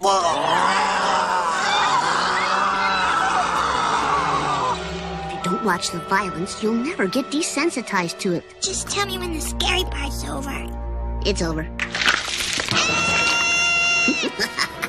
If you don't watch the violence, you'll never get desensitized to it. Just tell me when the scary part's over. It's over.